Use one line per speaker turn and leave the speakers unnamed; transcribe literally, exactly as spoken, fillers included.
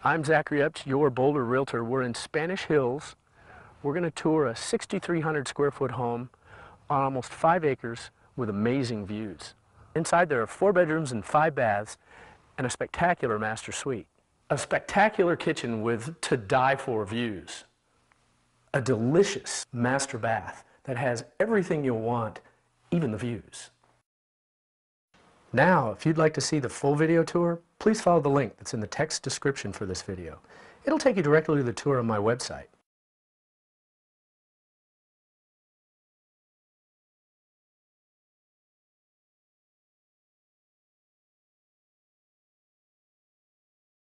I'm Zachary Epps, your Boulder realtor. We're in Spanish Hills. We're going to tour a sixty-three hundred square foot home on almost five acres with amazing views. Inside there are four bedrooms and five baths and a spectacular master suite. A spectacular kitchen with to die for views. A delicious master bath that has everything you'll want, even the views. Now, if you'd like to see the full video tour, please follow the link that's in the text description for this video. It'll take you directly to the tour on my website.